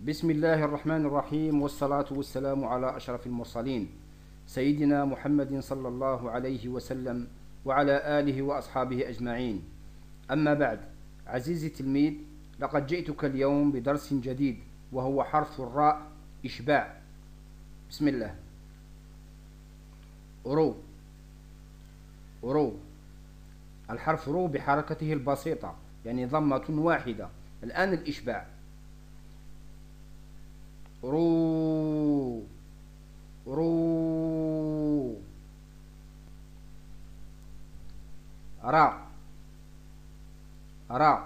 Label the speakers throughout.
Speaker 1: بسم الله الرحمن الرحيم، والصلاة والسلام على أشرف المرسلين سيدنا محمد صلى الله عليه وسلم وعلى آله وأصحابه أجمعين. أما بعد، عزيزي التلميذ، لقد جئتك اليوم بدرس جديد وهو حرف الراء إشباع. بسم الله. رو رو الحرف رو بحركته البسيطة، يعني ضمة واحدة. الآن الإشباع. رو رو را را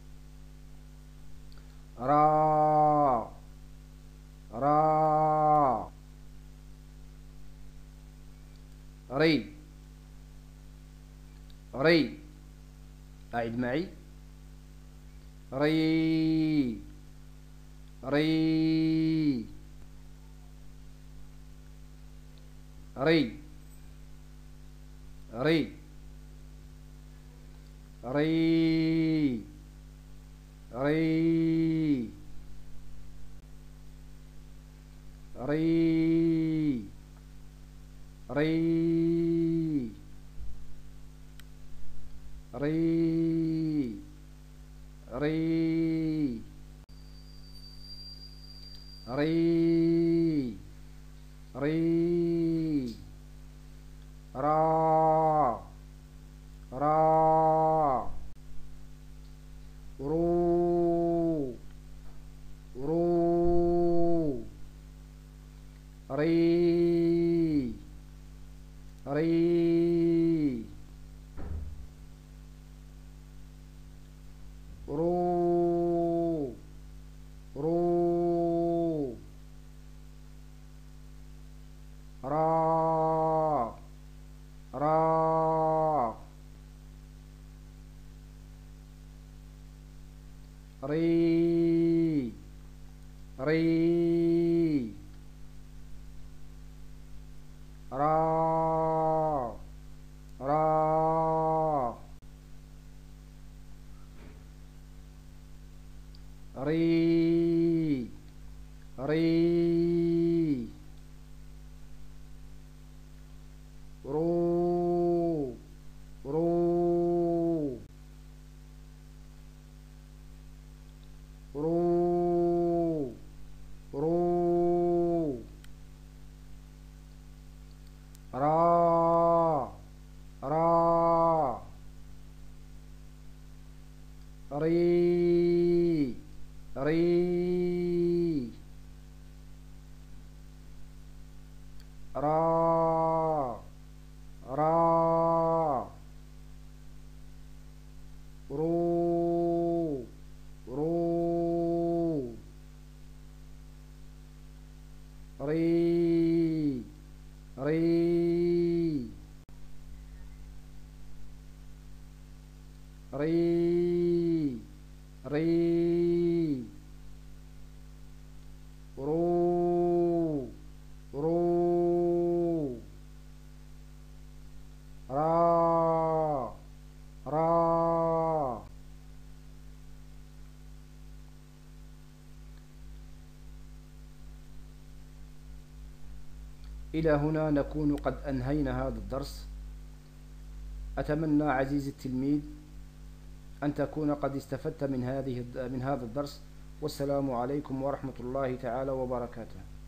Speaker 1: را را ري ري. أعد معي. ري ري ري ري ري ري ري ري ري ري ري ري را را رو رو ري ري رو رو را را ري ري را را ري ري رو رو رو رو را را ري ري را را رو رو ري ري ري ري رو رو را را. إلى هنا نكون قد أنهينا هذا الدرس. أتمنى عزيزي التلميذ أن تكون قد استفدت من هذا الدرس، والسلام عليكم ورحمة الله تعالى وبركاته.